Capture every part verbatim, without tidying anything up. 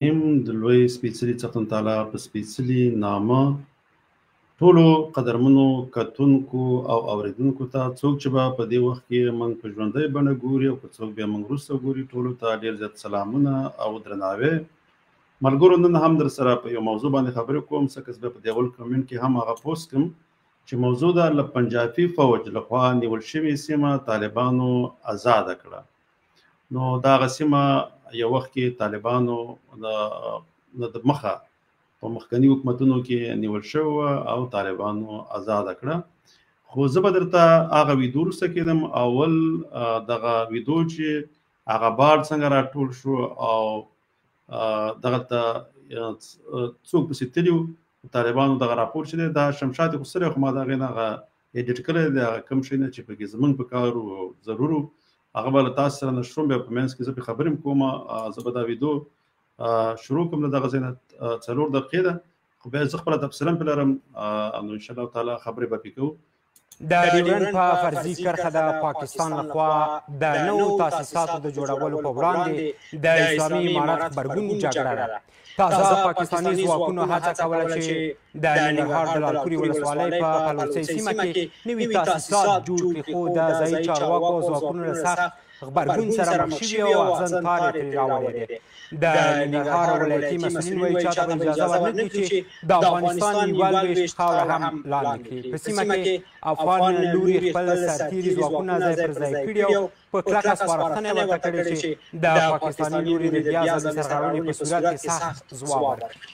هم د لوی سپېڅلي څښتن تعالی په سپېڅلي نامه ټولو قدرمنو کتونکو او اورېدونکو ته څوک چې به په دې وخت کې موږ په ژوندۍ بڼه ګوري او که څوک بیا موږ وروسته ګوري ټولو ته ډېر زیات سلامونه او درناوی. ملګرو نن هم در سره په یو موضوع باندې خبرې کوم څه کس به په دې اول کمنټ کې هم هغه پوسټ کوم چې موضوع ده له پنجابي فوج لخوا نیول شوې سیمه طالبانو آزاده کړه. نو دغه سیمه یو وخت کې طالبانو د مخه په مخکني حکومتونو کې نیول شوې او طالبانو آزاده کړه. خو زه به درته هغه ویډیو وروسته کېدم اول دغه ویډیو چې هغه بار څنګه راټول شو او دغه ته څوک پسې تلي وو طالبانو دغه راپور چې دی دا شمشاد خسرو خو ما د هغې نه هغه ایډیټ کړی دی هغه کوم شی نه چې پکې زموږ په کار و ضرور و هغه به له تاسو سره نشروم بیا په منځ کې زه پرې خبرې هم کوم زه به دا ویډیو شروع کوم له دغه ځای نه څلور دقیقې ده خو بیا زه خپله تفصیلا پرې لرم نو انشاءالله تعالی خبرې به پرې کوو. د ډیورنډ په فرضي کرښه د پاکستان لخوا د نوو تاسیساتو د جوړولو په وړاندې د اسلامي امارت غبرګون جګړه ده. تازه پاکستاني ځواکونو هڅه کوله چې د ننګرهار د لالپورې ولسوالۍ په قلورسۍ سیمه کې نوي تاسیسات جوړ کړي خو د ځایي چارواکو او ځواکونو له سخت غبرګون سره مخ شوي او اغزن تار یې ترې راوړی دی. د ننګرهار ولایتي مسؤلین وایي چاته به اجازه ورنکړي چې د افغانستان یوه لویشت خاوره هم لاندې کړي. په سیمه کې افغان لوري خپل سرتېري ځواکونه ځای پر ځای کړي او په کلکه سپارښتنه یې ورته کړې چې د پاکستاني لوري د بیا ځلي سرغړونې په صورت کې سخت ځواب ورکړي.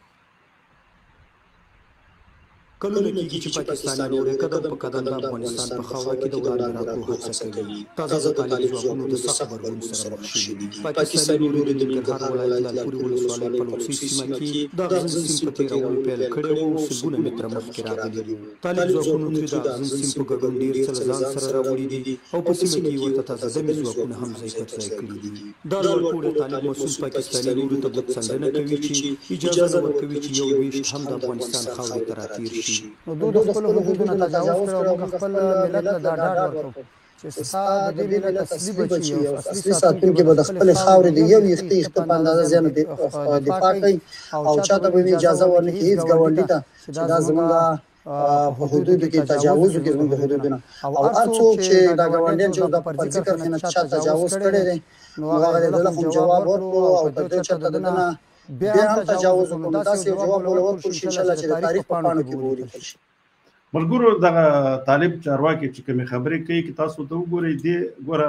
کلونه کېږي چې پاکستان لوري قدم په قدم د افغانستان په خاوره کې د وړاندې راتلو هڅه کوي. تازه طالب ځواکونو د سخت غبرګون سره مخ شوي دي. پاکستاني لوري د ننګرهار ولایت لالپورې ولسوالۍ په لوکسي سیمه کې د غزن سیند په تېرولو پیل کړی و او سلګونه متره مخکې راغلي وو. طالب ځواکونو ترې د غزن سیند په ګډون ډېر څه له ځان سره راوړي دي او په سیمه کې ورته تازه دمې ځواکونه هم ځای پر ځای کړي دي. دا لوړپوړی طالب مسؤل پاکستاني لوري ته څنډنه کوي چې اجازه نه ورکوي چې یو ویشت هم د افغانستان خاورې ته راتېر شي. خپل حدودونه تجاوز کړو موږ خپل ملت له دا ډاډ ورکړو چې ستا د دې ملت اصلي بچي او اصلي ساتونکي به د خپلې خاورې د یو ویښتې اخته په اندازه زیانه دفاع کوي او چاته به اجازه ورنکړي هېڅ ګاونډي ته چې دا زموږ په حدودو کې تجاوز وکړي زموږ د حدودونه او هر څوک چې دا ګاونډیان چې د فرضي کرښې نه چا تجاوز کړی دی نو هغه د ده هم جواب ورکړو او که دوی چېرته د ده نه بیا هم تجاوز وکړو نو داسې یو جواب ورکړو چې انشاءالله چې د تاریخ په پاڼو کې به ولیکل شي. ملګرو دغه طالب چارواکي چې کومې خبرې کوي که تاسو ته وګورئ دې ګوره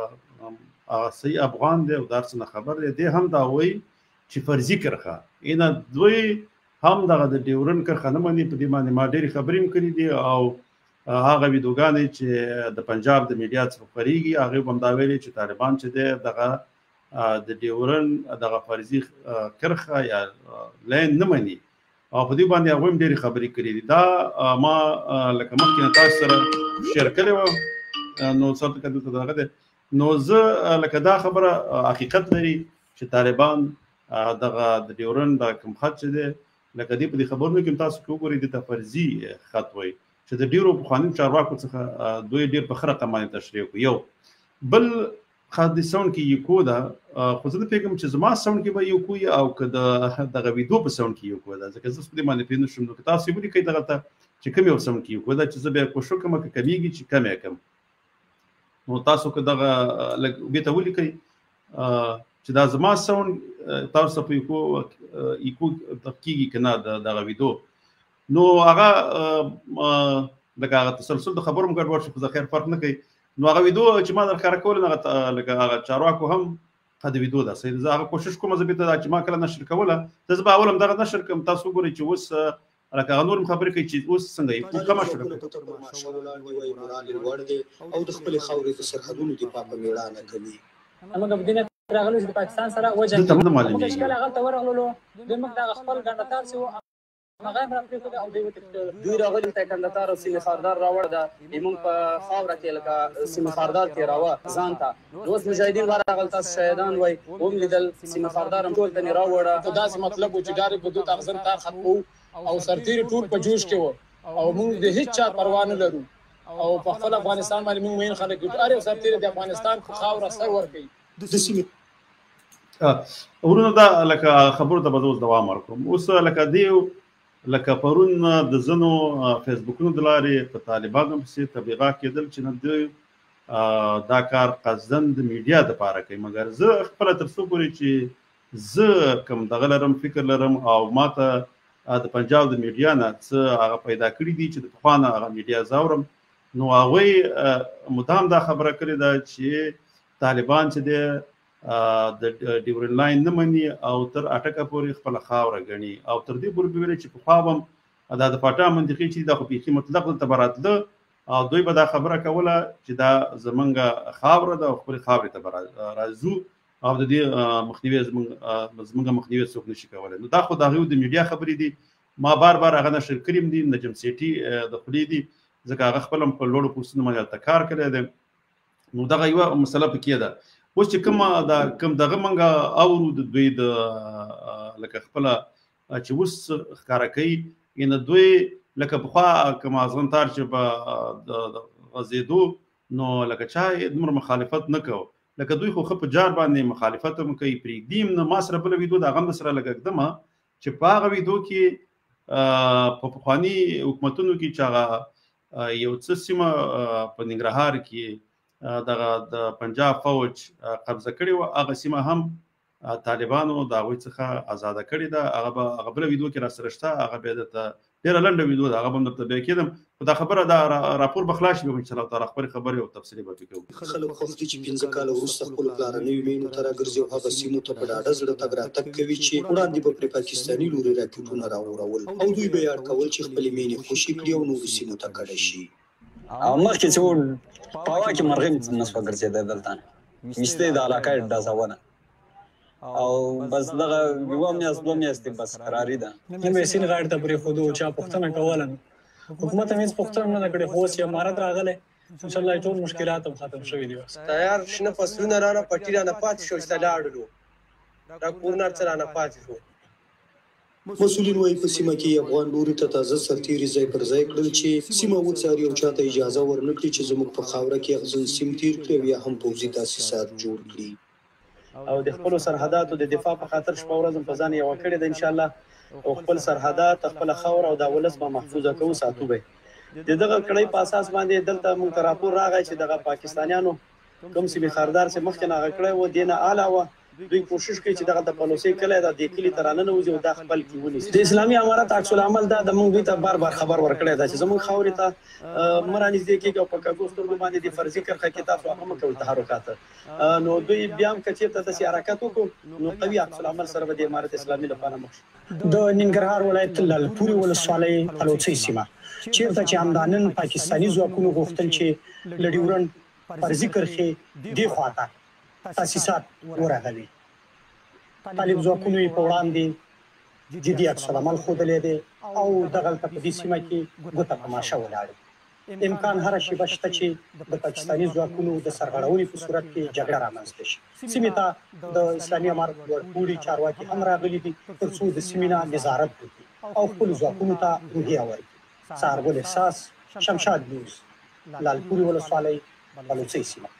صحیح افغان دی او دا څه نه خبر دی دې هم دا وایي چې فرضي کرښه اینه دوی هم دغه د ډیورنډ کرښه نه مني. په دې باندې ما ډېرې خبرې هم کړي دي او هغه ویډیوګانې چې د پنجاب د میډیا څخه خپرېږي هغې به هم دا ویلي چې طالبان چې دی دغه د ډیورنډ دغه فرضي کرښه یا لاین نه مني او په دې باندې هغوی هم ډېرې خبرې کړي دي. دا ما لکه مخکې نه تاسو سره شیر کړې وه نو څه ته دلته دغه دی نو زه لکه دا خبره حقیقت لري چې طالبان دغه د ډیورنډ دا کوم خط چې دی لکه دې په دې خبرونو کې هم تاسو که وګورئ دې ته فرضي خط وایي چې د ډېرو پخوانیو چارواکو څخه دوی ډېر په ښه رقم باندې تشریح کړو. یو بل خاص ساوند کې یو کو ده خو زه نه پوهېږم چې زما ساوند کې به یو کو او که د دغه ویډیو په ساوند کې یو کو ده ځکه زه په دې باندې پوه نه شوم. نو که تاسو یې ولیکئ دغه ته چې کوم یو ساوند کې یو کو ده چې زه بیا کوشش وکړم که کمیږي چې کم یې کړم نو تاسو که دغه لږ بېرته ولیکئ چې دا زما ساوند تاسو ته په یو ایکو کېږي که نه دغه ویډیو نو هغه لکه هغه تسلسل د خبرو هم ګډوډ شو خو زه خیر فرق نه کوي. نو هغه ویډیو چې ما درښکاره کوله نو لکه هغه چارواکو هم ښه د ویډیو ده صحیح زه هغه کوشش کوم زه بېرته چې ما کله نشر کوله زه به اول هم دغه نشر کړم تاسو وګورئ چې اوس لکه هغه نور هم خبرې کوي چې اوس څنګه یې کمه شوه او د خپلې خاورې د سرحدونو دفاع په مېړانه کوي. موږ په دې راغلو چې د پاکستان سره وجنګېږو موږ چې کله هغلته ورغللو دوی موږ دغه خپل ګنډتار چې و هغه هم راپرېښود او دوی وتښتېدل. دوی راغلي ته ګنډتار او سیمې خاردار راوړه ده زموږ په خاوره کې لکه سیمې خاردار تېراوه ځان ته اوس مجاهدین ورغل تاسو شهیدان وایي وم لیدل سیمې خاردار هم ټول ته یې راوړه خو داسې مطلب و چې ډارې به دوی ته اغزن تار ختموو او سرتېري ټول په جوش کې وو او موږ د هېڅ چا پروا نه لرو او په خپل افغانستان باندې موږ مین خلک یو هر یو سرتېری د افغانستان په خاوره سر ورکوي. د سیمې ورونه دا لکه خبرو ته به زه اوس دوام ورکړم. اوس لکه دیو لکه پرون د ځینو فیسبوکونو د لارې په طالبانو پسې تبلیغات کېدل چې نه دوی دا کار قصدن د میډیا دپاره کوي، مګر زه خپله تر څو پورې چې زه کوم دغه لرم فکر لرم او ما ته د پنجاب د میډیا نه څه هغه پیدا کړي دي چې د پخوا نه هغه میډیا زاورم، نو هغوی مدام دا خبره کړې ده چې طالبان چې دی د ډیورن لاین نه مني او تر اټکه پورې خپله خاوره ګڼي، او تر دې پورې به ویلې چې پخوا به هم دا د پاټا منطقې چې دا خو بیخي مطلق دلته به راتله او دوی به دا خبره کوله چې دا زمونږ خاوره ده او خپلې خاورې ته به راځو او د دې مخنیوی زمونږ مخنیوی څوک نشي کولی. نو دا خو د هغوی د میډیا خبرې دي، ما بار بار هغه نشر کړي هم دي، نجم سیټي د خولې دي، ځکه هغه خپله هم په لوړو پوسټونو باندې هلته کار کړی دی. نو دغه یوه مسله پکې ده. اوس چې کومه دا کوم دغه موږ اورو د دوی د لکه خپله چې اوس ښکاره کوي، یعنې دوی لکه پخوا کوم ازغنتار چې به غځېدو نو لکه چا دومره مخالفت نه کوو، لکه دوی خو ښه په جار باندې مخالفت هم کوي، پرېږدي هم نه. ما سره بله ویډیو د هغه هم سره لږ ږدمه چې په هغه ویډیو کې په پخواني حکومتونو کې چې هغه یو څه سیمه په ننګرهار کې دغه د پنجاب فوج قبضه کړې وه، هغه سیمه هم طالبانو د هغوی څخه ازاده کړې ده. هغه به هغه بله ویډیو کې راسره شته، هغه بیا درته ډېره لنډه ویډیو ده، هغه به هم درته بیا کېدم، خو دا خبره دا راپور به خلاص شي، انشاءالله تعالی خپلې خبرې او تفصیلي به پکې وکړو. خلک خوښ دي چې پنځه کاله وروسته خپلو پلارنیو مېنو ته راګرځي او هغه سیمو ته په ډاډه زړه تګ راتګ کوي چې وړاندې به پرې پاکستاني لوري راکټونه راوړول او دوی به یاد کول چې خپلې مېنې خوشي کړي او نورو سیمو ته کډه شي. او مخکې چې په هوا کې مرغۍ نه سوه ګرځېده دلته میستې د علاقه ډزونه او بس دغه یوه میاشت دوه میاشتې بس قراري ده. نیم یې سیند غاړې ته پرېښودو، چا پوښتنه کوله نه، حکومت هم هېڅ پوښتنه نه ده کړې، خو اوس یې امارت راغلی، انشاءالله یې ټول مشکلات هم ختم شوي دي. تیار شنه فصلونه رانه پټي رانه پاتې شو چې ته لاړلو، دا کورنر څه رانه پاتې شو. مسؤلین وایي په سیمه کې افغان لوري ته تازه سرتیري ځای پر ځای کړل چې سیمه وڅاري او چاته اجازه ورنه کړي چې زموږ په خاوره کې اغزن سیم تیر کړي او یا هم پوځي تاسیسات جوړ کړي. او د خپلو سرحداتو د دفاع په خاطر شپه ورځ په ځان یوه کړې ده انشاءالله، او خپل سرحدات خپله خاوره او دا ولس به محفوظه کوو، ساتو به د دغه کړۍ په اساس باندې دلته موږ ته راپور راغی چې دغه پاکستانیانو کوم سیمې خاردار چې مخکې نه هغه کړی و، دې نه علاوه دوی کوشش کوي چې دغه د پلوسۍ کلی ده دې کلي ته راننوځي او دا خپل کې ونیسي. د اسلامي امارت عکس العمل دا د موږ دوی ته بار بار خبر ورکړی ده چې زموږ خاورې ته مه رانږدې کېږي او په کږو سترګو باندې د فرضي کرښه کې تاسو هغه مه کوئ تحرکات. نو دوی بیا هم که چېرته داسې حرکت وکړو نو قوي عکس العمل سره به د امارت اسلامي لپاره مخ شي. د ننګرهار ولایت لعلپورې ولسوالۍ پلوڅۍ سیمه چېرته چې همدا نن پاکستاني ځواکونو غوښتل چې له ډیورنډ فرضي کرښې دې خواته تاسیسات ورغوي، طالب ځواکونو یې په وړاندې جدي عکس العمل ښودلی دی او دغلته په دې سیمه کې ګوته په ماشه ولاړ. امکان هره شیبه شته چې د پاکستاني ځواکونو د سرغړونې په صورت کې جګړه رامنځته شي. سیمې ته د اسلامي امارت لوړپوړي چارواکي هم راغلي دي تر څو د سیمې نه نظارت وکړي او خپلو ځواکونو ته روحیه ورکړي. سهارګل احساس، شمشاد نیوز، لعلپورې ولسوالۍ بلوڅۍ سیمه.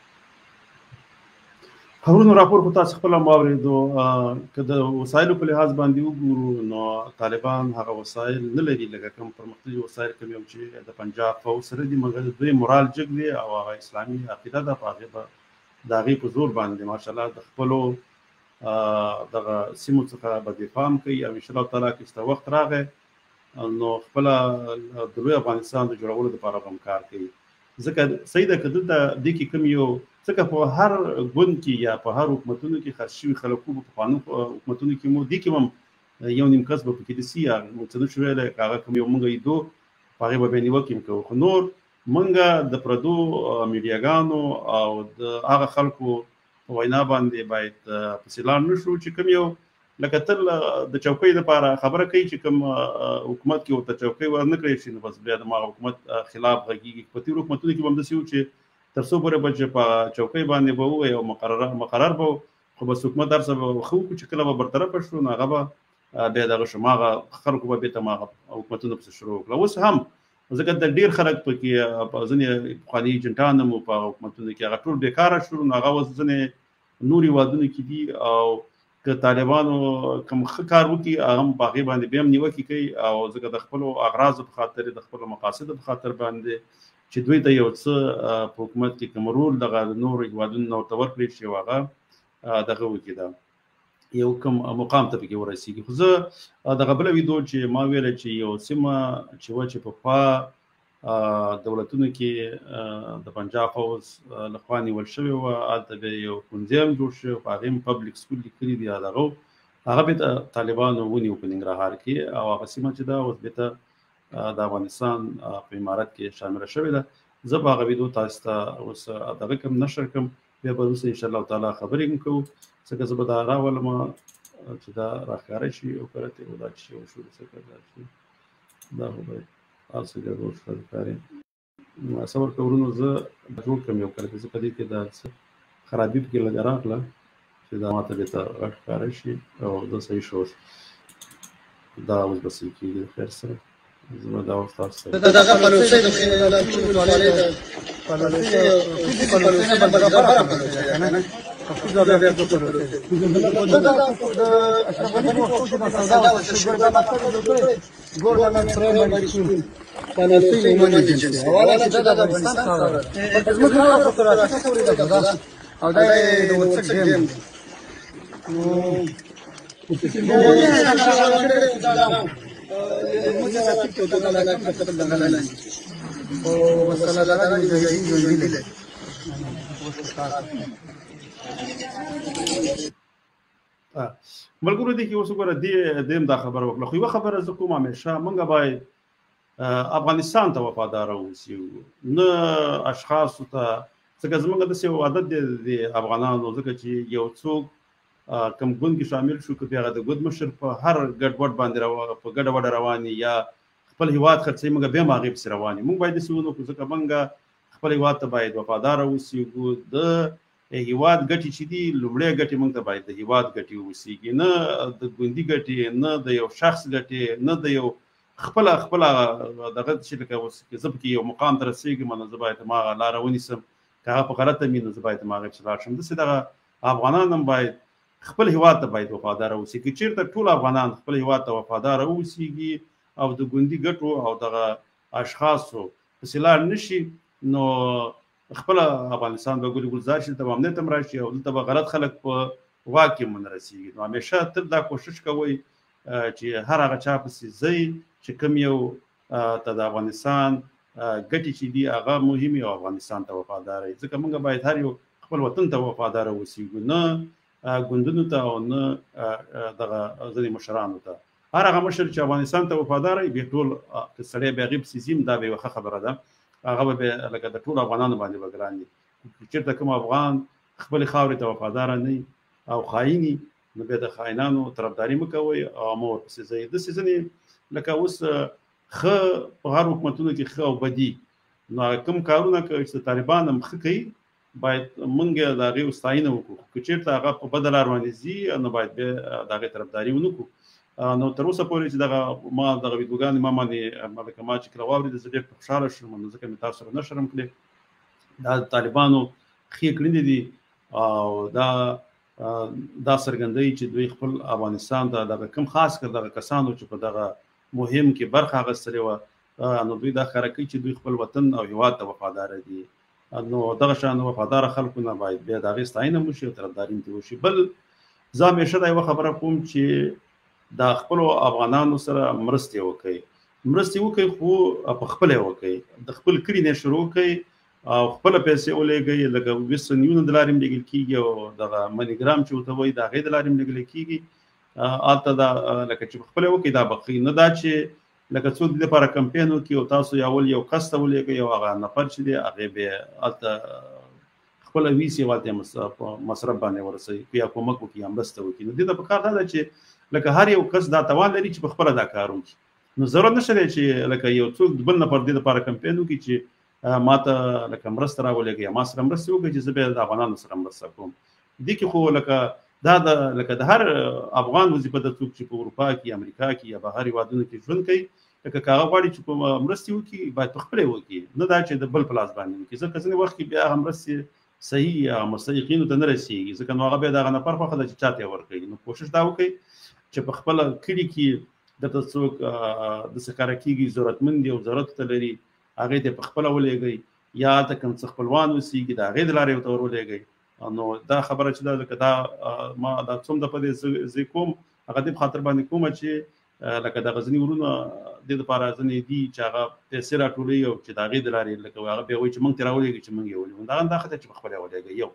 خبرونو راپور خو تاسو خپله هم واورېدو، که د وسایلو په لحاظ باندې وګورو نو طالبان هغه وسایل نه لري لکه کوم پرمختللي وسایل کوم یو چې د پنجاب فوج سره دي، مګر دوی مورال جګ دی او هغه اسلامي عقیده ده، په هغې به د هغې په زور باندې ماشاءالله د خپلو دغه سیمو څخه به دفاع هم کوي او انشاءالله تعالی که چې وخت راغی نو خپله د لوی افغانستان د جوړولو دپاره به هم کار کوي. ځکه صحیح ده که دلته دې کې کوم یو ځکه په هر ګوند کې یا په هر حکومتونو کې خرڅ شوي خلکو په پخوانو حکومتونو کې مو دې کې هم یو نیم کس به پکې دسي یا موږ څه نشو ویلی هغه کوم یو موږ یدو په هغې به بیا نیوکې هم کوو، خو نور موږ د پردو میډیاګانو او د هغه خلکو په وینا باندې باید پسې لاړ نه شو چې کوم یو لکه تل د چوکۍ دپاره خبره کوي چې کوم حکومت کې ورته چوکۍ ورنه کړی شي نو بس بیا د هغه حکومت خلاف غږېږي. په تېرو حکومتونو کې به هم داسې و چې تر څو پورې به چې په چوکۍ باندې به ووایي او مقرر مقرر به خو بس حکومت هر څه به ښه وکړو چې کله به برطرفه شو نو هغه به بیا دغه شو هغه خلکو به بېرته هماغه حکومتونه پسې شروع وکړه. اوس هم ځکه د ډېر خلک پکې ځینې پخواني ایجنټان هم په هغه حکومتونو کې هغه ټول بېکاره شو نو هغه اوس ځینې نوري هیوادونو کې دي او که طالبانو کوم ښه کار وکړي هغه هم په هغې باندې بیا هم نیوکې کوي او ځکه د خپلو اغراضو په خاطر د خپلو مقاصدو په خاطر باندې چې دوی ته یو څه په حکومت کې کوم رول دغه نورو هیوادونو نه ورته ورکړي چې هغه دغه وکړي دا یو کوم مقام ته پکې ورسېږي. خو زه دغه بله ویډیو چې ما ویله چې یو سیمه چې وه چې پخوا دولتونو کې د پنجاب پوځ لخوا نیول شوې وه، هلته بیا یو ښوونځی هم جوړ شوی، په هغې هم پبلیک سکول لیکلي دي دغه هغه بېرته طالبانو ونیو په ننګرهار کې او هغه سیمه چې ده اوس بېرته د افغانستان په امارت کې شامله شوې ده. زه به هغه ویډیو تاسو ته اوس دغه کوم نشر کوم، بیا به وروسته انشاءالله تعالی خبرې هم کوو، ځکه زه به دا راولم چې دا راښکاره شي او که راته دا چې شی وشو څه دا شي دا خو باید هر څه ګډوډ ښکاري ښکاري. صبر کوه ورونو، زه جوړ کړم یو کله چې زه په دې کې دا څه خرابي پکې لږه راغله چې دا ماته بېرته غږ ښکاره شي او دا صحیح شو. دا اوس به صحیح کېږي د خیر سره. زه به دا اوس تاسو ته دغه پلوڅۍ د ولسوالۍ د پلوڅۍ پلوڅۍ نه بل خبره پلوڅۍ که نه پښتو ژبه بیا پلوڅۍ د اشرف غني په وختو کې د سودا او ګورګا ګورګا پرایمري سکول پلوڅۍ عمومي ایجنسي حواله چې دا د افغانستان خاوره په زموږ په خاطر پورې ده او دا د وڅک ګیم نو ملګرو دې کې اوس وګوره دې دیم دا خبره وکړه، خو یوه خبره زه کوم همیشه موږ باید افغانستان ته وفاداره اوسو، نه اشخاصو ته، ځکه زموږ داسې یو عادت دی د افغانانو، ځکه چې یو څوک کوم ګوند کې شامل شو که هغه د ګوند مشر په هر ګډوډ باندې په ګډه وډه روان یا خپل هیواد خرڅوي، موږ بیا هم هغې پسې روان یو. موږ باید داسې ونه کړو، ځکه موږ خپل هیواد ته باید وفاداره اوسېږو. د هیواد ګټې چې دي لومړی ګټې موږ ته باید د هیواد ګټې واوسېږي، نه د ګوندي ګټې، نه د یو شخص ګټې، نه د یو خپله خپله دغه چې لکه اوس زه پکې یو مقام ته رسېږم نو زه باید هماغه لاره ونیسم، که هغه په غلطه وي نو زه باید هماغې پسې لاړ شم. داسې دغه افغانان هم باید خپل هیواد ته باید وفاداره اوسي. که چېرته ټول افغانان خپل هیواد ته وفاداره اوسېږي او د ګوندي ګټو او دغه اشخاصو پسې لاړ نه شي نو خپله افغانستان به ګل ګلزار شي، دلته به امنیت هم راشي او دلته به غلط خلک په واک کې ونه رسېږي. نو همیشه تل دا کوشش کوئ چې هر هغه چا پسې ځئ چې کوم یو ته د افغانستان ګټې چې دي هغه مهمې او افغانستان ته وفاداره وي، ځکه موږ باید هر یو خپل وطن ته وفاداره اوسېږو، نه ګوندونو ته او نه دغه ځینې مشرانو ته. هر هغه مشر چې افغانستان ته وفاداره وي بیا ټول که سړی بیا هغې پسې ځي دا به یوه ښه خبره ده، هغه به بیا لکه د ټولو افغانانو باندې به ګران دي. چېرته کوم افغان خپلې خاورې ته وفاداره نه وي او خاین وي نو بیا د خاینانو طرفداري مه کوئ او مه ورپسې ځئ. داسې ځینې لکه اوس ښه په هر حکومتونو کې ښه او بدي، نو هغه کوم کارونه کوي چې طالبان هم ښه کوي باید موږ د هغې ستاینه وکړو، که چېرته هغه په بده لار باندې ځي نو باید بیا د هغې طرفداري ونه کړو. نو تر اوسه پورې چې دغه ما دغه ویډیوګانې ما باندې لکه ما چې کله واورېده زه ډېر خوشحاله شوم، نو ځکه مې تاسو سره نشر هم کړې. دا د طالبانو ښې کړنې دي او دا دا څرګندوي چې دوی خپل افغانستان ته دغه کوم خاص کر دغه کسانو چې په دغه مهم کې برخه اخیستلې وه نو دوی دا ښکاره کوي چې دوی خپل وطن او هیواد ته وفاداره دي. نو دغه شان وفاداره خلکو نه باید بیا د هغې ستاینه وشي او طرفداري هم ترې وشي. بل زه همیشه دا یوه خبره کوم چې د خپلو افغانانو سره مرستې وکړئ، مرستې وکړئ خو په خپله یې وکړئ، د خپل کلي نه شروع کړئ او خپله پیسې ولېږئ، لکه ویسټرن یونین د لارې هم لیږل کېږي او دغه منیګرام چې ورته وایي د هغې د لارې هم لیږلی کېږي. هلته دا لکه چې په خپله وکړئ دا به ښه، نه دا چې لکه څوک د دې لپاره کمپین وکړي او تاسو یا ول یو کس ته ولېږئ او هغه نفر چې دی هغې بیا هلته خپله ویسي هلته په مصرف باندې ورسوي یا کومک وکړي یا مرسته وکړي. نو دې ته پکار دا ده چې لکه هر یو کس دا توان لري چې په خپله دا کار وکړي. نو ضرورت نشته دی چې لکه یو څوک بل نفر دې لپاره کمپین وکړي چې ما ته لکه مرسته راولېږي یا ما سره مرستې وکړي چې زه بیا د افغانانو سره مرسته کوم. دې کې خو لکه دا د لکه د هر افغان وظیفه ده څوک چې په اروپا کې امریکا کې یا بهر هېوادونو کې ژوند کوي، لکه که هغه غواړي چې مرستې وکړي باید په خپله یې وکړي، نه دا چې د بل په لاس باندې وکړي. ځکه ځینې وخت کې بیا هغه مرستې صحیح مستحقینو ته نه رسیږي، ځکه نو هغه بیا دغه نفر خوښه ده چې چاته ورکوي. نو کوشش دا وکړئ چې په خپله کلي کې درته څوک داسې ښکاره کېږي ضرورتمند دي او ضرورت ته لري، هغې ته په خپله ولېږئ، یا هلته کوم څه خپلوان اوسېږي د هغې د لارې ورته ور ولېږئ. نو دا خبره چې ده لکه دا ما دا څوم دپه دې زه کوم هغه دې په خاطر باندې کومه چې لکه د غزني ورونه دې دپاره ځینې دي چې هغه پیسې راټولوي او چې د هغې د لارې لکه هغه بیا وایي چې موږ ترې راولېږئ چې موږ یې ولېږو. دغه دا ښه ده چې په خپله یې ولېږئ. یو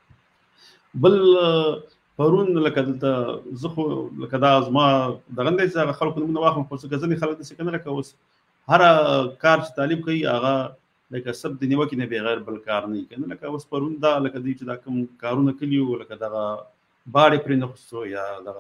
بل پرون لکه دلته زه خو لکه دا زما دغه دی چې هغه خلکو نومونه واخلم، خو ځکه ځینې خلک داسې که نه لکه اوس هره کار چې طالب کوي هغه لکه سب د نیوکې نه بغیر بل کار نه وي که نه. لکه اوس پرون دا لکه دوی چې دا کوم کارونه کلي وو لکه دغه باړې پرې نغوستو یا دغه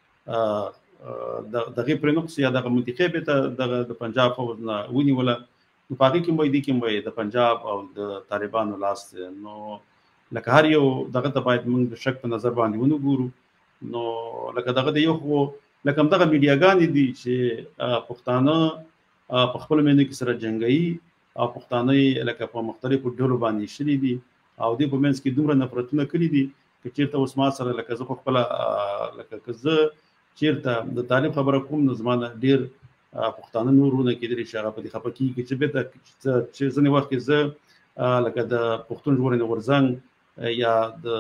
دغې پرې نغوستو یا دغه منطقې بېرته دغه د پنجاب پوځ نه ونیوله، نو په هغې کې هم وایي دې کې هم وایي د پنجاب او د طالبانو لاس دی. نو لکه هر یو دغه ته باید موږ د شک په نظر باندې ونه ګورو. نو لکه دغه د یو خو لکه همدغه میډیاګانې دي چې پښتانه په خپلو میندو کې سره جنګوي او پښتانه یې لکه په مختلفو ډلو باندې ایښلي دي او دوی په منځ کې دومره نفرتونه کړي دي که چېرته اوس ما سره لکه زه خو خپله لکه که زه چېرته د طالب خبره کوم نو زما نه ډېر پښتانه نور ورونه کېدلی شي هغه په دې خفه کېږي چې بېرته چې ځینې وخت کې زه لکه د پښتون ژغورنې غورځنګ یا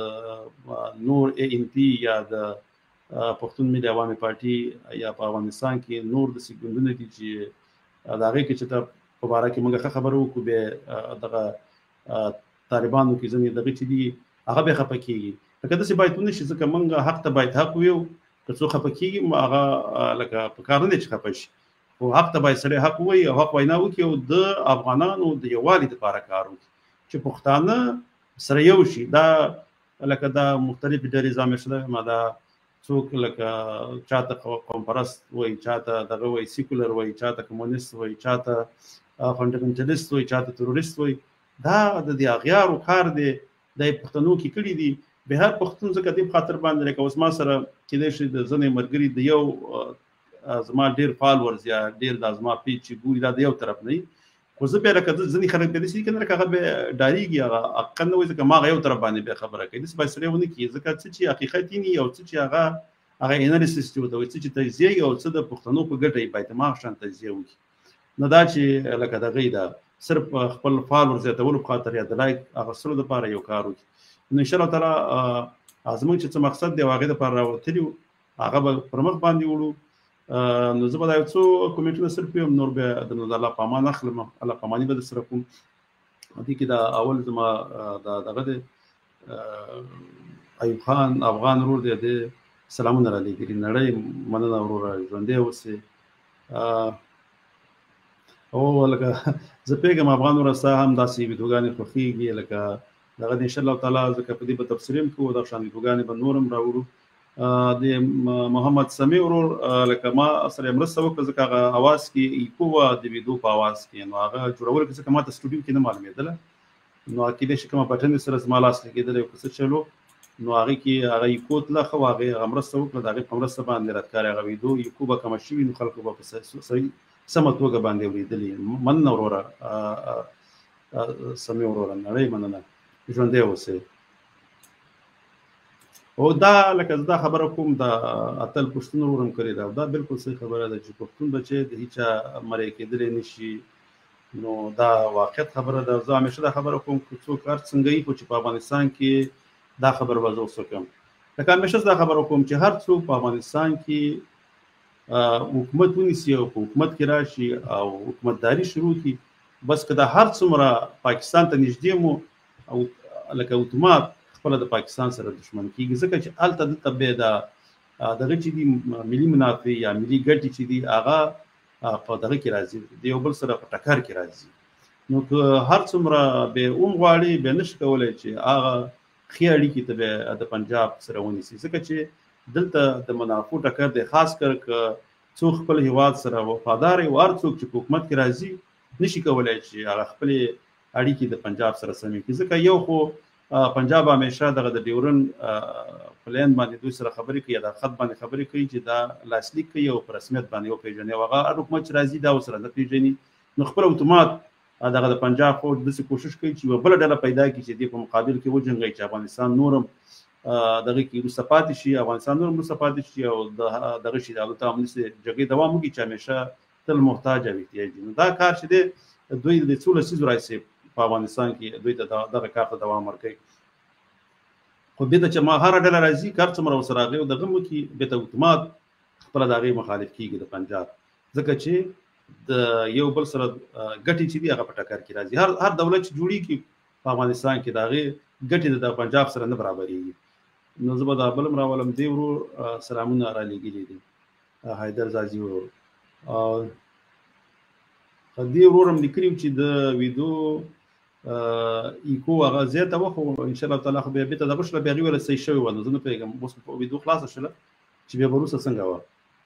د نور اے ان پي یا د پښتون ملي عوامي پارټي یا په افغانستان کې نور داسې ګوندونه دي چې د هغې کې چې ته په باره کې موږ ښه خبره وکړو بیا دغه طالبانو کې ځینې دغې چې دي هغه بیا خفه کېږي. لکه داسې باید ونه شي ځکه موږ حق ته باید حق ویو، که څوک خفه کېږي هغه لکه په کار نه دی چې خفه شي، خو حق ته باید سړی حق ووایي او حق وینا وکړي او د افغانانو د یووالي دپاره کار وکړي چې پښتانه سره یو شي. دا لکه دا مختلفې ډلې زه همیشه ما دا څوک لکه چاته قوم پرست وایي، چاته دغه وایي سیکولر وایي، چاته کمونیست وایي، چاته فنډامنټلیست وایي، چاته تروریست وایي. دا د دې اغیارو کار دی، دا یې پښتنو کې کړي دي. به هر پښتون ځکه دې په خاطر باندې لکه اوس ما سره کېدای شي د ځینې ملګري د یو زما ډېر فالورز یا ډېر دا زما پیج چې ګوري دا د یو طرف نه وي، خو زه بیا لکه ځینې خلک بیا داسې دي که نه لکه هغه بیا ډارېږي، هغه حقیقت نه وایي ځکه ما هغه یو طرف باندې بیا خبره کوي. داسې باید سړی ونه کړي ځکه څه چې حقیقت وي او څه چې هغه هغه انالیسس چې ورته وایي څه چې تجزیه وي او څه د پښتنو په ګټه یې باید دماغ شان تجزیه وکړي. نو دا چې لکه دغې ده صرف خپل فالور زیاتولو په خاطر یا د لایک اخیستلو دپاره یو کار وکړي. نو انشاءالله تعالی زموږ چې څه مقصد دی او هغې دپاره راوتلي وو هغه به پر مخ باندې وړو. نو زه به دا یو څو کومنټونه صرف ویم، نور بیا د الله په امان اخلم، الله په اماني به درسره کوم. دې کې دا اول زما دا دغه دی ایوب خان افغان ورور دی، د سلامونه را لېږلي. نړۍ مننه وروره، ژوندی اوسې. او لکه زه پوهېږم افغان وروره ستا هم داسې ویډیوګانې خوښېږي لکه دغه د انشاءالله تعالی ځکه په دې به تبصرې هم کوو، دغه شان ویډیوګانې به نور هم راوړو. د محمد سمیع ورور لکه ما سره یې مرسته وکړه ځکه هغه اواز کې ایکو وه د ویډیو په اواز کې، نو هغه جوړولو کې ځکه ما ته سټوډیو کې نه معلومېدله، نو کېدای شي کومه بټن یې سره زما لاس لګېدلی او که څه چلو، نو هغې کې هغه ایکو تله ښه وه، هغې هغه مرسته وکړه، د هغې په مرسته باندې ردکارې هغه ویډیو ایکو به کمه شوي نو خلکو به په صحیح سمه توګه باندې اورېدلي. مننه وروره سمیع وروره، نړۍ مننه، ژوندی اوسئ. او دا لکه زه دا خبره کوم د اتل پښتون ورور هم کړې ده او دا بالکل صحیح خبره ده چې پښتون بچی د هیچا مری کېدلی نه شي. نو دا واقعیت خبره ده. زه همیشه دا خبره کوم که څوک هر څنګه وي خو چې په افغانستان کې دا خبره به زه اوس وکړم. لکه همیشه دا خبره کوم چې هر څوک په افغانستان کې حکومت ونیسي او په حکومت کې راشي او حکومتداري شروع کړي، بس که دا هر څومره پاکستان ته نږدې مو او لکه اتومات خپله د پاکستان سره دښمن کېږي، ځکه چې هلته دلته بیا د دغه چې دي ملي منافع یا ملي ګټې چې دي هغه په دغه کې راځي، د یو بل سره په ټکر کې راځي. نو که هر څومره بیا هم غواړي بیا نشي کولی چې هغه ښې اړیکې ته بیا د پنجاب سره ونیسي، ځکه چې دلته د منافعو ټکر دی، خاص کر که څوک خپل هیواد سره وفادار وي او هر څوک چې په حکومت کې راځي نشي کولی چې هغه خپلې اړیکې د پنجاب سره سمې کړي، ځکه یو خو پنجاب همیشه دغه د ډیورن پلین باندې دوی سره خبرې کوي یا د خط باندې خبرې کوي چې دا لاسلیک کوي او په رسمیت باندې وپېژني او هغه هر حکومت چې راځي دا ورسره نه پېژني، نو خپل اتومات دغه د پنجاب فوج داسې کوشش کوي چې یوه بله ډله پیدا کړي چې دې په مقابل کې وجنګوي چې افغانستان نورم دغه کې وروسته پاتې شي، افغانستان نورم وروسته پاتې شي او دغه شي د البته همداسې جګړې دوام وکړي چې همیشه تل محتاج او احتیاج دي. نو دا کار چې دی دوی د څو لسیزو راهیسې په افغانستان کې دوی ته دغه کار ته دوام ورکوي. خو بېرته چې ما هره ډله راځي کار څومره ورسره راغلی او دغه مو کې بېرته اتومات خپله د هغې مخالف کېږي د پنجاب، ځکه چې د یو بل سره ګټې چې دي هغه په ټکر کې راځي. هر هر دولت چې جوړېږي په افغانستان کې د هغې ګټې د پنجاب سره نه برابرېږي. نو زه به دا بل هم راولم. دې ورور سلامونه رالېږلي دي، حیدر زازي ورور. دې ورور هم لیکلي چې د ویدو ایکو هغه زیاته وه، خو انشاءالله تعالی خو بیا بېرته دغه شوله، بیا هغې ویله صحیح شوې وه. نو زه نه پوهېږم اوس ویدو خلاصه شوله چې بیا به وروسته څنګه وه.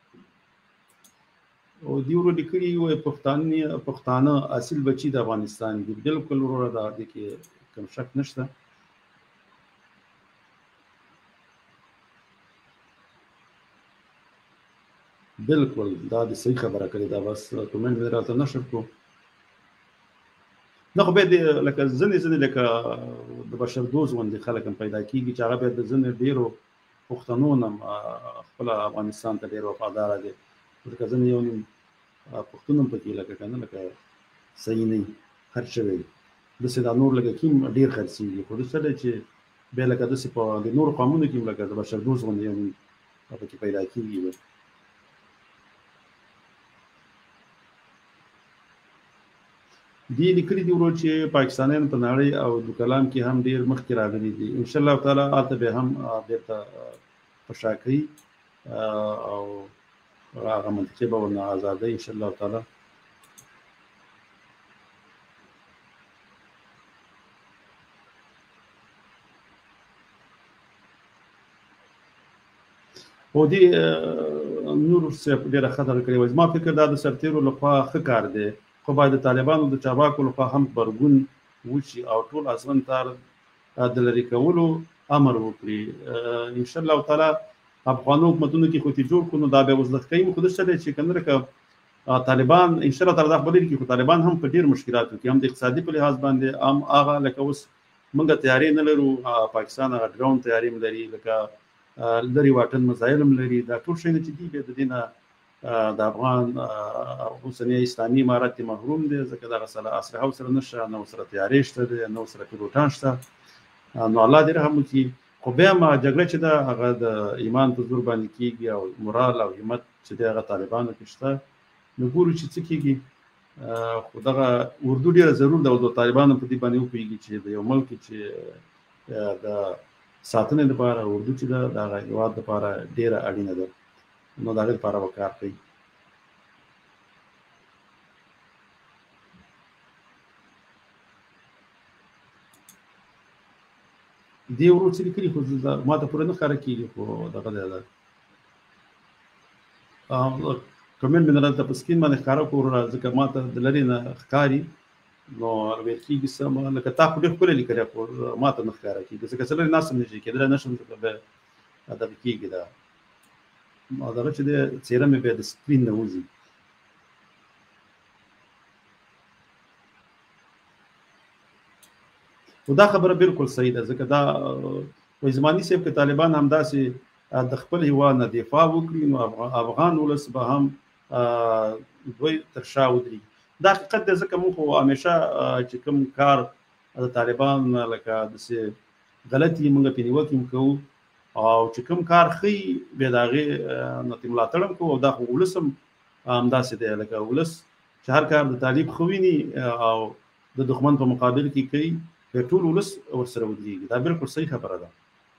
او دې ورور لیکلي وایي پښتانه اصیل بچي د افغانستان دي. بلکل وروره دا دې کې کوم شک نشته. بالکل دا د صحیح خبره کړې ده. بس کومنټ مې راته نشر کړو. نه خو بیا د لکه ځینې ځینې لکه د بشر دوست غوندې خلک هم پیدا کېږي چې هغه بیا د ځینې ډېرو پښتنو نه خپله افغانستان ته ډېر وفاداره دي. ځکه ځینې یو نیم پښتون هم پکې لکه که نه لکه صحیح نه وي خرڅ شوی وي، داسې دا نور لکه کیم ډېر خرڅېږي. خو داسې دی چې بیا لکه داسې په د نورو قومونو کې هم لکه د بشر دوست غوندې یو نیم پکې پیدا کېږي. دې لیکلي دي ورور چې پاکستانیان په نړۍ او د کلام کې هم ډېر مخکې راغلي دي. انشاءالله تعالی هلته بیا هم بېرته په شا کوي او هغه منطقې به ورنه ازادوي انشاءالله تعالی. او دې نور صاحب ډېره ښه دغه کړې وه. زما فکر دا د سرتېرو لخوا ښه کار دی، خو باید د طالبانو د چاباکو لخوا هم غبرګون وشي او ټول اصلاً تار د لرې کولو امر وکړي. انشاءالله تعالی افغانو حکومتونو کې خو چې جوړ کړو نو دا بیا اوس د ښکوي خو داسې دی چې که نه لکه طالبان انشاءالله تعالی دا خبرې کړي، خو طالبان هم په ډېر مشکلاتو کې هم د اقتصادي په لحاظ باندې هم هغه لکه اوس موږ تیارې نه لرو، پاکستان هغه ډرون تیارې هم لري، لکه لرې واټن میزایل هم لري. دا ټول شیونه چې دي بیا د دې نه د افغان اوسنی اسلامي امارت محروم دی، ځکه دغه سره اسلحه ورسره نشته، نه ورسره تیارې شته دی، نه ورسره پیلوټان شته. نو الله دې رحم وکړي. خو بیا هم جګړه چې ده هغه د ایمان په زور باندې کېږي او مورال او همت چې دی هغه طالبانو کې شته. نو ګورو چې څه کېږي. خو دغه اردو ډېره ضرور ده او د طالبانو په دې باندې وپوهېږي چې د یو ملک چې د ساتنې لپاره اردو چې ده د هغه هېواد لپاره ډېره اړینه ده. نو د هغې لپاره به کار کوي. دې ورور څه لیکلي خو ما ته پوره نه ښکاره کېږي، خو دغه دی ده کمنټ مې نه دلته په سکرین باندې ښکاره کړو وروره، ځکه ما ته د لرې نه ښکاري نو ویل کېږي سمه لکه تا خو ډېر ښکلی لیکلی خو ما ته نه ښکاره کېږي، ځکه څه لرې ناست هم نشي کېدلی نه شم ځکه بیا دغه کېږي دا دغه چې دی څېره مې بیا د سکرین نه وځي. خو دا خبره بالکل صحیح ده، ځکه دا وایي زماني صاحب که طالبان همداسې د خپل هېواد نه دفاع وکړي نو افغان ولس به هم دوی تر شا ودرېږي. دا حقیقت دی، ځکه موږ خو همیشه چې کوم کار د طالبان لکه داسې غلطي موږ پرې نیوکې هم کوو او چې کوم کار ښه وي بیا د هغې نه ترې ملاتړ هم کوو. او دا خو ولس هم همداسې دی، لکه ولس چې هر کار د طالب ښه ویني او د دښمن په مقابل کې کوي بیا ټول ولس ورسره ودرېږي. دا بالکل صحیح خبره ده.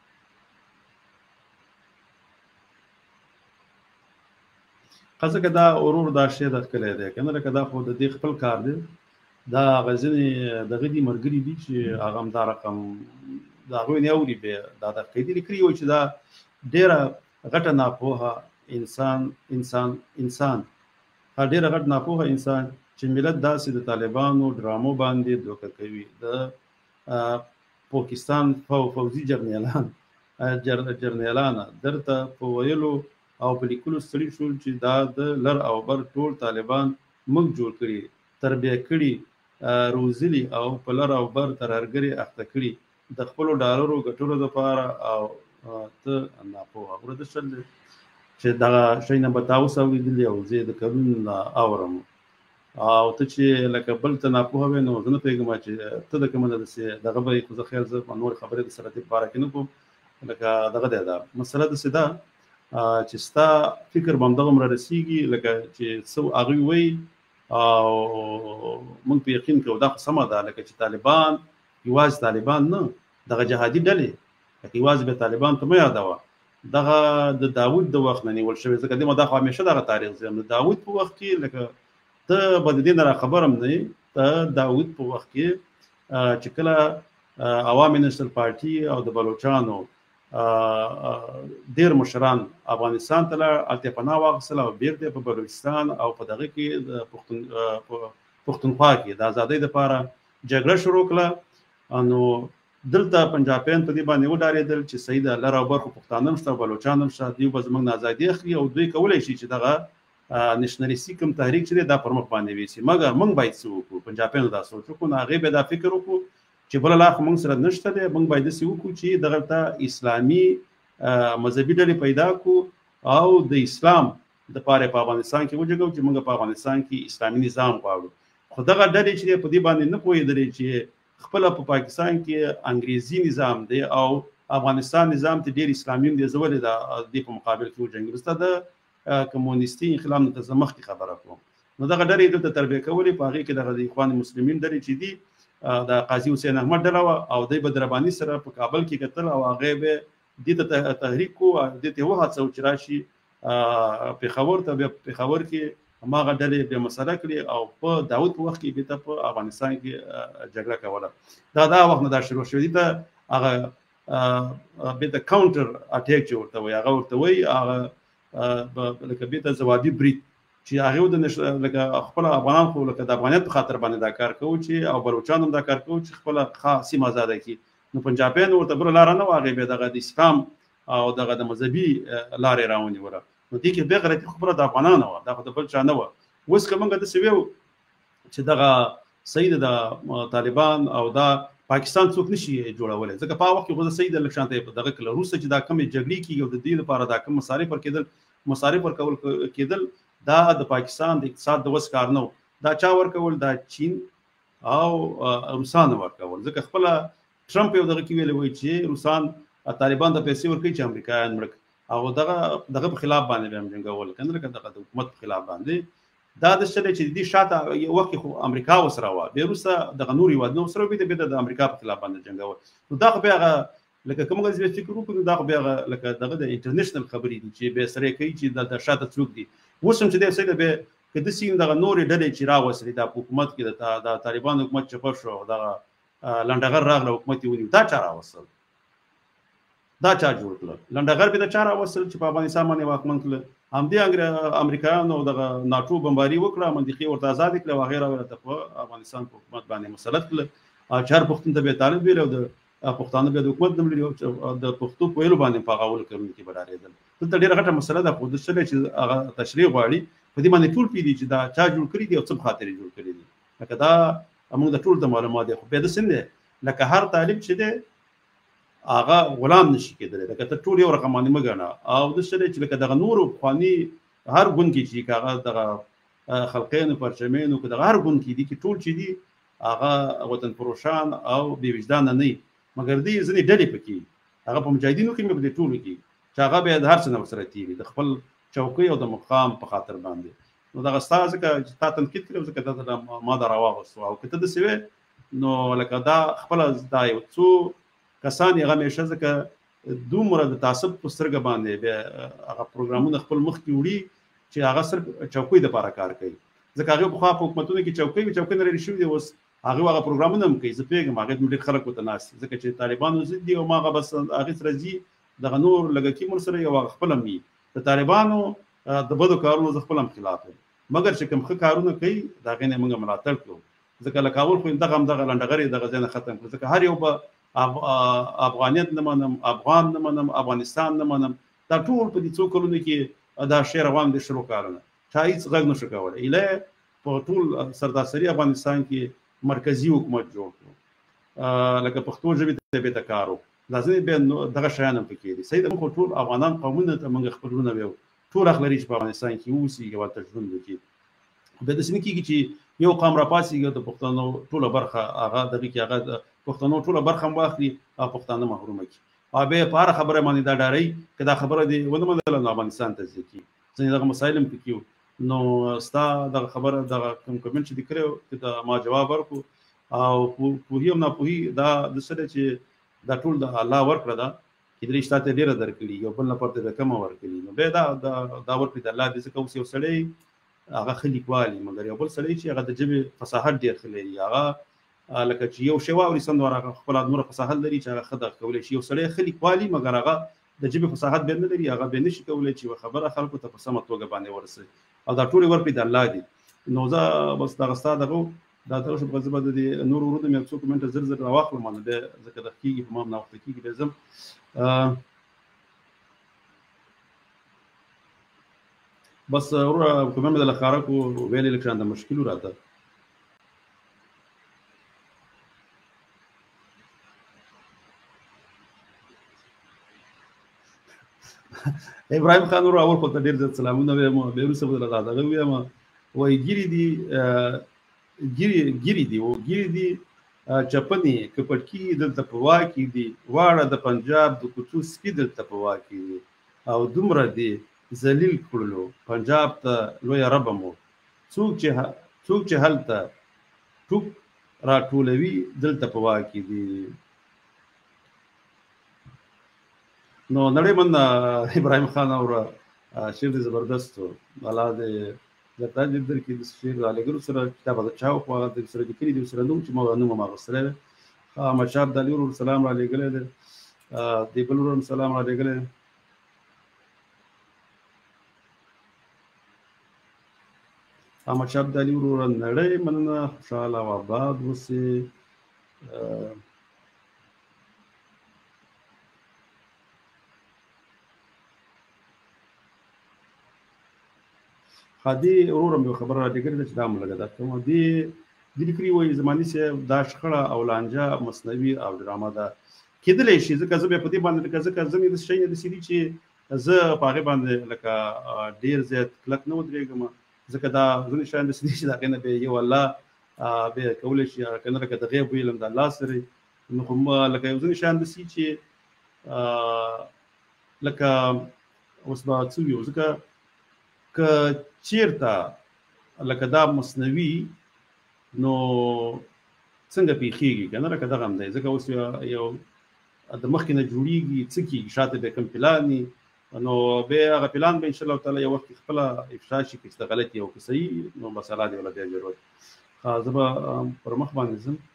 ځکه دا ورور دا شی د ښکلی دی که نه، لکه دا خو د دې خپل کار دی. دا هغه ځینې دغه دي ملګري دي چې هغه هم دا رقم د هغوی نه اوري بیا دا د قیدي لیکلي وایي چې دا ډېره غټه ناپوهه انسان انسان انسان ډېره غټ ناپوهه انسان چې ملت داسې د طالبانو ډرامو باندې دوکه کوي. د پاکستان فوځي جرنیلان جرنیلانه درته په ویلو او په لیکلو ستړي شول چې دا د لر او بر ټول طالبان موږ جوړ کړي، تربیه کړي، روزلي او په لر او بر ترهرګري اخته کړي د خپل ډالرو ګټلو لپاره او ته ناپوهه ورته شل چې دا شي نه بتاوس او دي او زه د کلون اورم او ته چې لکه بل ته ناپوهه وې نو زه نه پوهېږم چې ته د کومه داسې دغه به خو زه خیر زه نور خبرې د سره دې په اړه کې نه کوم لکه دغه دی دا مسله داسې ده چې ستا فکر به همدغه مره رسېږي لکه چې څه هغوی وایي او موږ په یقین کوو دا خو سمه ده لکه چې طالبان یوازې طالبان نه دغه جهادي ډلې لکه یوازې به طالبان ته مه یادوه دغه د داود د وخت نه نیول شوی ځکه دې ما دا خو همیشه دغه تاریخ زیم د داود په وخت کې لکه ته به د دې نه راخبر هم نه ته داود په وخت کې چې کله عوامي نېشنل پارټي او د بلوچانو ډېر مشران افغانستان ته لاړ هلته یې پناه واخیستله او بېرته په بلوچستان او په دغه کې د پښتونخوا کې د ازادۍ دپاره جګړه شروع کړه نو دلته پنجابیان په دې باندې وډارېدل چې صحیح ده لر او بر خو پښتانه هم شته او بلوچان هم شته دوی به زموږ نه ازادي اخلي او دوی کولی شي چې دغه نېشنلیستي کوم تحریک چې دی دا پر مخ باندې ویسي مګر موږ باید څه وکړو پنجابیانو دا سوچ وکړو نو هغې به دا فکر وکړو چې بله لار خو موږ سره نشته دی موږ باید داسې وکړو چې دغه ته اسلامي مذهبي ډلې پیدا کړو او د اسلام دپاره په افغانستان کې وجګو چې موږ په افغانستان کې اسلامي نظام غواړو خو دغه ډلې چې دی په دې باندې نه پوهېدلې چې خپله په پاکستان کې انګریزي نظام دی او افغانستان نظام ته ډېر اسلامي هم دی زه ولې د دې په مقابل کې وجنګېږم ستا د کمونیستي انقلاب نه ته زه مخکې خبره کوم نو دغه ډلې دلته تربیه کولې په هغې کې دغه د اخوان مسلمین ډلې چې دي د قاضي حسین احمد ډله وه او دی به د رباني سره په کابل کې کتل او هغې به دې ته تحریک کو دې ته یې وهڅوو چې راشي پېښور ته بیا پېښور کې هماغه ډلې بیا مسله کړي او په داود په وخت کې بېرته په افغانستان کې جګړه کوله دا دا وخت نه دا شروع شوي دي ته هغه بېرته کاونټر اټیک چې ورته وایي هغه ورته وایي هغه لکه بېرته ځوابي برید چې هغې د لکه خپله افغانان خو لکه د افغانیت په خاطر باندې دا کار کوو چې او بلوچان هم دا کار کوو چې خپله ښه سیمه ازاده کړي نو پنجابیانو ورته بله لاره نه وه هغې بیا دغه د اسلام او دغه د مذهبي لارې راونیوله نو دې کې بیا غلطي خبره د افغانانو وه دا خو د بل چا نه وه اوس که موږ داسې ویو چې دغه صحیح د طالبان او دا پاکستان څوک نشي جوړولی ځکه په هغه وخت کې خو زه صحیح د لږ شانته یې دغه کړله وروسته چې دا کومې جګړې کېږي او د دې لپاره دا کوم مصارف ورکېدل مصارف ورکول کېدل دا د پاکستان د اقتصاد د وس کار نه و دا چا ورکول دا چین او روسانو ورکول ځکه خپله ټرمپ یو دغه کې ویلی وایي چې روسان طالبان ته پیسې ورکوي چې امریکایان مړه او دغه دغه په خلاف باندې به هم جنګول که نه لکه دغه د حکومت په خلاف باندې دا د څه دی چې د دې شاته یو وخت کې خو امریکا ورسره وه بیا وروسته دغه نور هېوادونه ورسره وي بیا د امریکا په خلاف باندې جنګول نو دا خو بیا هغه لکه که موږ فکر وکړو دا خو بیا هغه لکه دغه د انټرنیشنل خبرې دي چې بیا سره یې کوي چې د شاته څوک دي اوس هم چې دی څه دی بیا که داسې دغه نورې ډلې چې راوسلې دا په حکومت کې د طالبانو حکومت چپه شو دغه لنډغر راغله حکومت یې ونیو دا چا راوستل دا چا جوړ کړه لنډغر به دا چا راوستل چې په افغانستان باندې واکمن کړل همدې امریکایانو دغه ناټو بمباري وکړه منطقې ورته ازادې کړه او هغې راوړه په افغانستان په حکومت باندې مسلط کړل چې هر پښتون ته بیا طالب ویل او د پښتانه بیا د حکومت نه لري د پښتو په ویلو باندې په هغه اول کوونکي به ډارېدل دلته ډېره غټه مسله ده خو داسې دی چې هغه تشریح غواړي په دې باندې ټول پوهېږي چې دا چا جوړ کړي دي او څه په خاطر یې جوړ کړي دي لکه دا موږ د ټولو ته معلومات دی خو بیا داسې نه دی لکه هر طالب چې دی هغه غلام نشي کېدلی لکه ته ټول یو رقم باندې مه ګڼه او داسې دی چې لکه دغه نورو پخواني هر ګوند کې چې هغه دغه خلقینو پرچمینو که دغه هر ګوند کې دي چې ټول چې دي هغه وطن فروشان او بې وجدانه نه وي مګر دې ځینې ډلې پکې هغه په مجاهدینو کې مې په دې ټولو کې چې هغه بیا د هر څه نه ورسره تېري د خپل چوکۍ او د مقام په خاطر باندې نو دغه ستا ځکه چې تا تنقید کړی ځکه دا ما دا راواغوستو او که ته داسې وې نو لکه دا خپله دا یو څو کسان یې هغه همیشه ځکه دومره د تعصب په سترګه باندې بیا هغه پروګرامونه خپل مخکې وړي چې هغه صرف چوکۍ دپاره کار کوي ځکه هغې پخوا په حکومتونو کې چوکۍ وي چوکۍ نه لرې شوي دي اوس هغه هغه پروګرامونه هم کوي زه پوهېږم هغې ته ډېر خلک ورته ناست دي ځکه چې طالبانو ضد دي او ما هغه بس هغې سره ځي دغه نور لږکي مور سره یو هغه خپل هم وي د طالبانو د بدو کارونو زه خپل هم خلاف یم مګر چې کوم ښه کارونه کوي د هغې نه موږ ملاتړ کړو ځکه لکه اول خو دغه همدغه لنډغر یې دغه ځای نه ختم کړو ځکه هر یو به افغانیت نه منم افغان نه منم افغانستان نه منم دا ټول په دې څو کلونو کې دا شی روان دي شروع کارونه چا هېڅ غږ نه شو کولی ایله په ټول سرتاسري افغانستان کې مرکزی حکومت جوړ کړو لکه پښتو ژبې ته به کار وکړو دا ځینې بیا دغه شیان هم پکې دي صحیح ده موږ ټول افغانان قومونه ته موږ خپل وروڼه یو ټول حق لري چې په افغانستان کې اوسېږي او هلته ژوند وکړي بیا داسې نه کېږي چې یو قوم راپاڅېږي د پښتنو ټوله برخه هغه دغه کې هغه د پښتنو ټوله برخه هم واخلي او پښتانه محرومه کړي او بیا په هره خبره باندې دا ډارئ که دا خبره دې ونه منله نو افغانستان ته ځي کړي ځینې دغه مسایل هم پکې وو نو ستا دغه خبره دغه کوم کمنټ چې دې کړی و ته ما جواب ورکړو او پوهي او ناپوهي دا د څه دی چې دا ټول د الله ورکړه ده کیدای شي تا ته ډېره درکړي یو بل نفر ته به کمه ورکړي نو بیا دا دا ورکړي د الله دې ځکه اوس یو سړی هغه ښه لیکوال مګر یو بل سړی چې هغه د ژبې فصاحت ډېر ښه لري هغه لکه چې یو شی واوري سندور هغه خپل نور فصاحت لري چې هغه ښه دغه کولی شي یو سړی ښه لیکوالي مګر هغه د ژبې فصاحت بیا نه لري هغه بیا نشي کولی چې خبره خلکو ته په سمه توګه باندې ورسوي او دا ټولې ورکړي د الله دي نو زه بس دغه ستا دغه دا دغه شو په زه به د نورو ورونو مې یو څو کومنټه زر زر راواخلم نو بیا ځکه دغه کېږي په ما هم ناوخته کېږي بیا ځم بس وروره کومه مې دله ښکاره کړو ویلې لږ شان د مشکل و راته ابراهیم خان ورو اول خو ته ډېر زیات سلامونه ویم بیا وروسته به دله دغه ویم وایي ګیرې دي ګیرې ګیرې دي و ګیرې دي چپنې که پټکي دلته په واکې دي واړه د پنجاب د کوڅو سپي دلته په واکې دي او دومره دي ذلیل کړلو پنجاب ته لویه ربه مو څوک چې څوک چې هلته ټوک راټولوي دلته په واکې دي نو نړۍ من ابراهیم خان اوره شعر دې زبردست و الله دې درته اجر درکړي د شعر رالېږلو سره کتاب د چا و خو هغه درسره لیکلي دي ورسره نه و چې ما نوم هم اخیستلی دی احمدشاه ابدالي ورور سلام رالېږلی دی دې بل ورور هم سلام رالېږلی دی احمدشاه ابدالي وروره نړۍ مننه خوشحاله او آباد اوسې خادي وروره مې یو خبره راټیکلې ده چې دا مو لږه درته کوم دې دې لیکلي وایي زماني صاحب دا شخړه او لانجه مصنوي او ډرامه ده کېدلی شي ځکه زه بیا په دې باندې لکه ځکه زه مې داسې شی داسې دي چې زه په هغې باندې لکه ډېر زیات کلک نه ودرېږم ځکه دا ځینې شیان داسې دي چې د هغې نه بیا یو الله بیا کولی شي که نه لکه د غیب ویلم د الله سره نو خو لکه یو ځینې شیان داسې چې لکه اوس به څه ویو ځکه که چیرته لکه دا مصنوي نو څنګه پیښیږي که نه لکه دغه هم دی ځکه اوس یو د مخکې نه جوړیږي څه کېږي شاته بیا کوم پلان وي نو بیا هغه پلان به انشاءالله تعالی یو وخت خپله افشا شي که څه غلطي او که صحیح نو بس الله دې ولا بیا ضرورت زه به پر مخ باندې ځم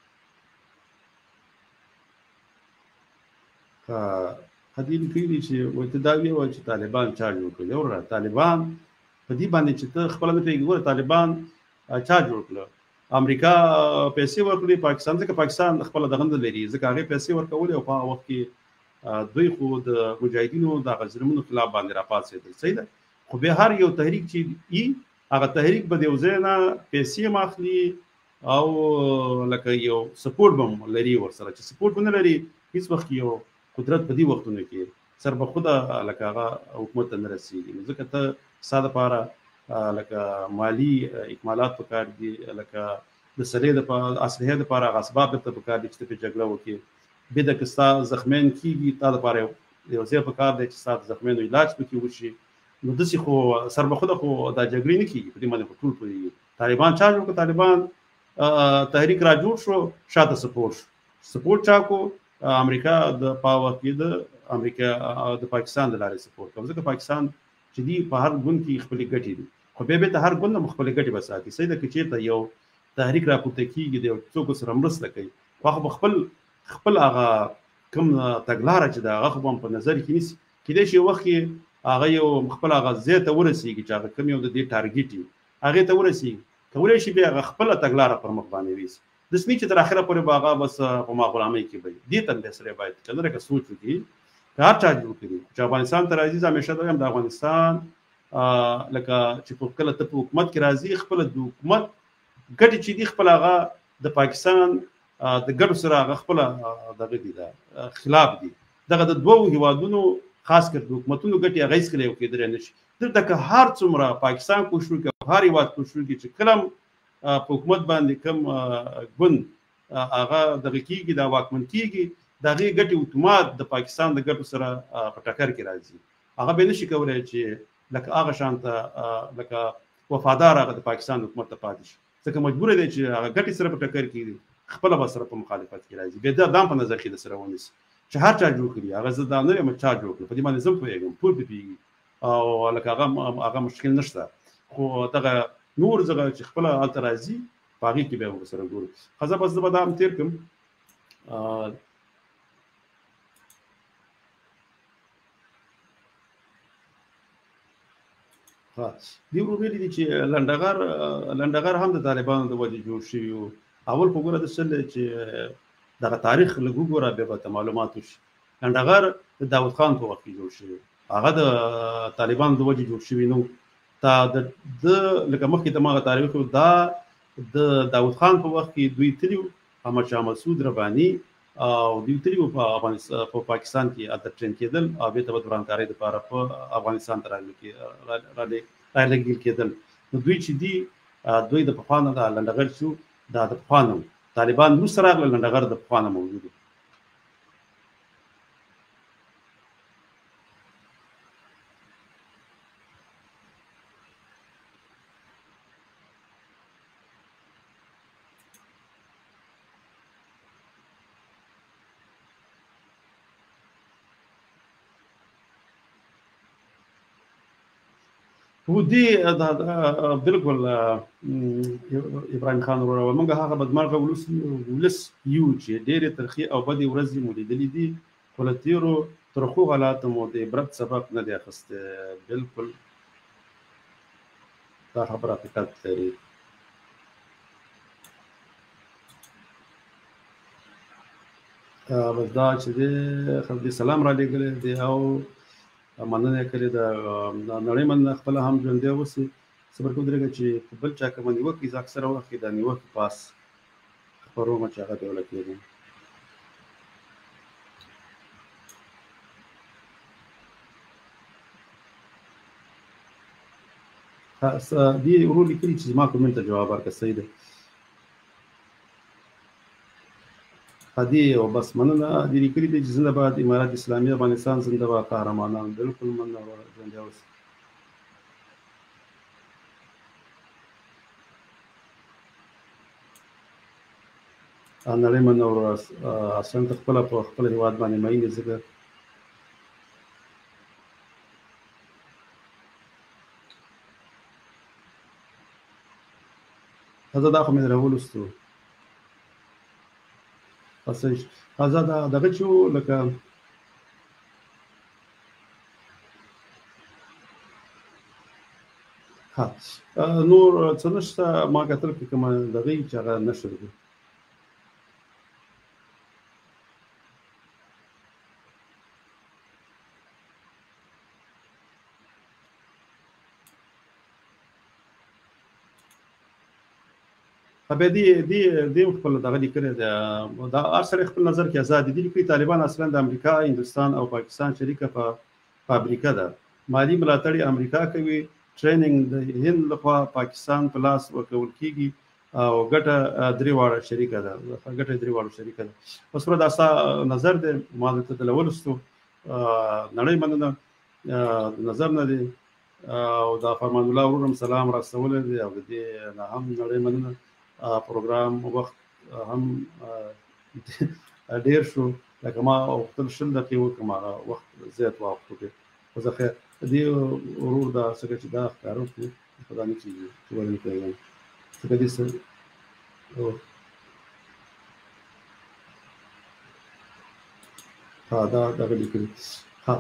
خدي لیکلي دي چې وایي ته دا ویوایه چې طالبان چا جوړ کړل وروره طالبان په دې باندې چې ته خپله نه پوهېږې ګوره طالبان چا جوړ کړه امریکا پیسې ورکړي پاکستان ځکه پاکستان خپله دغه نه لري ځکه هغې پیسې ورکولې او په هغه وخت کې دوی خو د مجاهدینو دغه ظلمونو خلاف باندې راپاڅېدل صحیح ده خو بیا هر یو تحریک چې وي هغه تحریک به د یو ځای نه پیسې هم اخلي او لکه یو سپورټ به هم لري ورسره چې سپورټ ونه لري هېڅ وخت یو قدرت په دې وختونو کې سر به خوده لکه هغه حکومت ته نه رسېږي نو ځکه ته ستا دپاره لکه مالي اکمالات پکار دي لکه د سرې دپاره اصلحې دپاره هغه اسباب درته پکار دي چې ته پرې جګړه وکړې بیا د که ستا زخمین کېږي تا دپاره یو ځای پکار دی چې ستا د زخمینو علاج پکې وشي نو داسې خو سر به خوده خو دا جګړې نه کېږي په دې باندې خو ټول پوهېږي طالبان چا جوړ کړه طالبان تحریک را جوړ شو شاته سپورټ شو سپورټ چا کو امریکا د په وخت کې د امریکا د پاکستان د لارې سپورټ کوم ځکه پاکستان چې دی په هر ګوند کې خپلې ګټې دي خو بیا بیا ته هر ګوند هم خپلې ګټې به ساتي صحیح ده که چېرته یو تحریک راپورته کېږي د یو څوک سره مرسته کوي خو هغه به خپل خپل هغه کوم تګلاره چې ده هغه خو به هم په نظر کې نیسي کېدای شي یو وخت کې هغه یو خپل هغه ځای ته ورسېږي چې هغه کوم یو د دې ټارګېټ وي هغې ته ورسېږي کولی شي بیا هغه خپله تګلاره پر مخ باندې ویسي داسې نه چې تر اخره پورې به هغه بس په ماغلامۍ کې به دې ته هم بیا سړی باید که نه لکه سوچ وکړي که هر چا جوړ کړي چې افغانستان ته راځي زه همیشه وایم د افغانستان لکه چې په کله ته په حکومت کې راځي خپله د حکومت ګټې چې دي خپل هغه د پاکستان د ګډو سره هغه خپل دغه دي دا خلاف دي دغه د دوو هیوادونو خاص کر د حکومتونو ګټې هغه هیڅکله یو کېدلی نه شي دلته که هر څومره پاکستان کوشش وکړي هر هیواد کوشش وکړي چې کله په حکومت باندې کوم ګوند هغه دغه کېږي دا واکمن کېږي د هغې ګټې اتومات د پاکستان د ګټو سره په ټکر کې راځي هغه به نشي کولی چې لکه هغه شان ته لکه وفادار هغه د پاکستان حکومت ته پاتې شي ځکه مجبوره دی چې هغه ګټې سره په ټکر کې خپله به سره په مخالفت کې راځي بیا دا هم په نظر کې د سره ونیسي چې هر چا جوړ کړي هغه زه دا نه یم چا جوړ کړي په دې باندې زه هم پوهېږم ټول پرې پوهېږي او لکه هغه هغه مشکل نشته خو دغه نور دغه چې خپله هلته راځي په هغې کې بیا ورسره ګورو ښه زه بس زه به دا هم تېر کړم دی ورو ویلي دي چې لنډغر لنډغر هم د طالبانو د وجې جوړ شوي وو اول په ګوره د څه چې دغه تاریخ لږ وګوره بیا به ته معلومات وشي لنډغر د داود خان په وخت کې جوړ شوی هغه د طالبانو د وجې جوړ شوي نو تا د لکه مخکې ته ما هغه تاریخ دا د داود خان په وخت کې دوی تلي احمد شاه مسعود رباني او دوی تلي په افغانستان په پاکستان کې هلته ټرین کېدل او بېرته به د ورانکارۍ دپاره په افغانستان ته رالېږدېل کېدل نو دوی چې دي دوی د پخوا نه دا لنډغر شو دا د پخوا نه طالبان وروسته راغله لنډغر د پخوا نه موجود و هو دي بالکل ابراهیم خان وروره موږ هغه بدمرغه ولس ولس یو چې ډېرې ترخې او بدې ورځې مو لیدلې دي خو له تېرو ترخو حالاتو مو د عبرت سبق نه دی اخیستی بالکل دا خبره حقیقت لري بس دا چې دی خلک سلام را لېږلی دی او مننه کړې ده نړۍ مننه خپله هم ژوندی اوسي صبر کوو درېږه چې په بل چا کومه نیوکې زه اکثره وخت کې دا نیوکې پاس خپرومه چې هغه بیا ولګېږم دې ورور لیکلي چې زما کومنټ ته جواب ورکړه صحیح ده هدي او بس مننه دې لیکلي دي چې زنده باد امارات اسلامي افغانستان زنده باد قهرمانان بالکل مننه ژوندی اوسئ نړۍ مننه وروره اصلا ته خپله په خپل هېواد باندې مین یې ځکه زه دا خو مې راولوستو هذا دا دغه چې لکه ها نور څه نشته ما کتل کې کومه دغه چې هغه نشر دی به دې دې دې خپل دغه لیکلي دی دا هر سړی خپل نظر کې آزاد دي لیکلي طالبان اصلا د امریکا هندوستان او پاکستان شریکه په فابریکه ده مالی ملاتړ امریکا کوي ټریننګ د هند لخوا پاکستان په لاس ورکول کیږي او ګټه درې واړه شریکه ده ګټه درې واړه شریکه ده اوس ورته دا نظر دی ما ته د لولستو نړۍ مننه نظر نه دی او دا فرمان الله ورم سلام رسول دی او دې نه هم نړۍ مننه پروګرام وخت هم ډیر شو لکه ما وختل شل دقیقې وکړم هغه وخت زیات وخت وکړ خو زه خیر دې ورور دا څنګه چې دا ښکاره وکړي خدا نه کېږي چې ولې نه کوي څنګه دې څه ها دا دغه لیکلي ها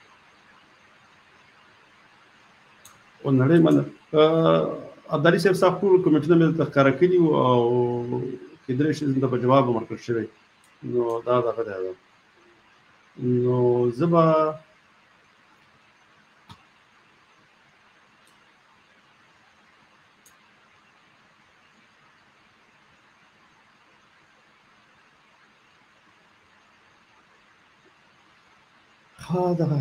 او نړۍ مننه ابدالي صاحب صاحب ټول کومنټونه مې ته ښکاره کړي وو او کېدلی شي زه به جواب هم ورکړل شوی نو دا دغه دی نو زه به ها دغه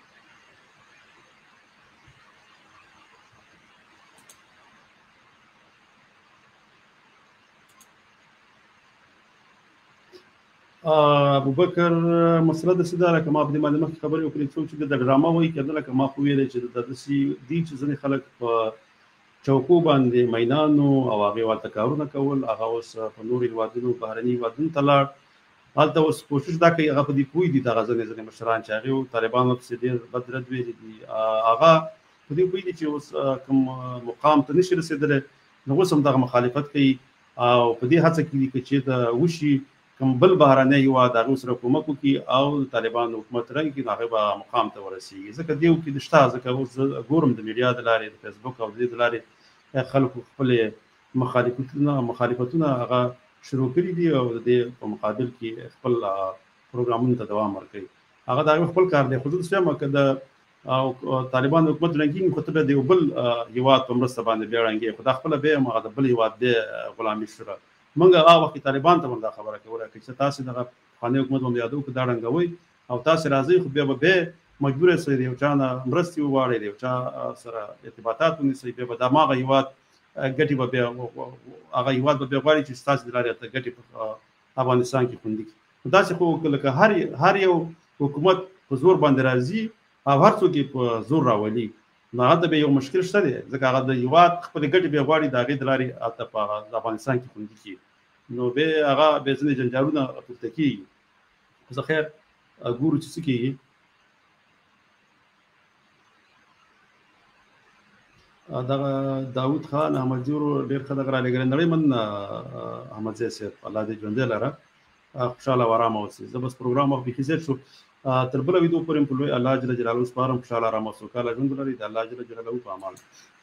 ابو بکر مسله د سیده لکه ما په دې باندې مخکې خبرې وکړې څوک چې د ډرامه وایي کنه لکه ما خو ویلې چې د داسې دي چې ځینې خلک په چوکو باندې میدانو او هغې والته کارونه کول هغه اوس په نورو هېوادونو بهرني هېوادونو ته لاړ هلته اوس کوشش دا کوي هغه په دې پوه دي دغه ځینې ځینې مشران چې هغې طالبانو پسې ډېر بد رد ویلي دي هغه په دې پوه دي چې اوس کوم مقام ته نشي رسېدلی نو اوس هم دغه مخالفت کوي او په دې هڅه کې دي که چېرته وشي کوم بل بهرنی هېواد هغې سره کومک وکړي او د طالبانو حکومت رنګ کړي نو هغې به مقام ته ورسېږي ځکه دې کې د شته ځکه اوس زه ګورم د میډیا د لارې د فیسبوک او د دې د لارې خلکو خپلې مخالفتونه مخالفتونه هغه شروع کړي دي او د دې په مقابل کې خپل پروګرامونو ته دوام ورکوي هغه د هغوی خپل کار دی خو زه داسې وایم که د طالبانو حکومت ړنګېږي خو ته بیا د یو بل هېواد په مرسته باندې بیا ړنګېږي خو دا خپله بیا هم هغه د بل هېواد دی غلامي شوه موږ هغه وخت کې طالبان ته هم دا خبره کوله چې تاسې دغه پخواني حکومت هم یادوو که دا ړنګوئ او تاسې راځئ خو بیا به بیا مجبور یې د یو چا نه مرستې وغواړئ د یو چا سره ارتباطات ونیسئ بیا به د هماغه هېواد ګټې به بیا هغه هېواد به بیا غواړي چې ستاسې د لارې ته ګټې په افغانستان کې خوندي کړي نو داسې خو لکه هر هر یو حکومت په زور باندې راځي او هر څوک یې په زور راولي نو هغه ته بیا یو مشکل شته دی ځکه هغه د هېواد خپلې ګټې بیا غواړي د هغې د لارې هلته په افغانستان کې خوندي کړي نو بیا هغه بیا ځینې جنجالونه پورته کېږي زه خیر ګورو چې څه کېږي دغه داود خان احمدزي ورو ډېر ښه دغه رالېږلی نړۍ من احمدزی صاحب الله دې ژوندی لره خوشحاله او ارامه اوسئ زه بس پروګرام وخت بیخي زیات شو تر بله ویدو پورې په لوی الله جل جلاله سپارم خوشحاله ارامه او سوکاله ژوند ولرئ د الله جل جلاله په امان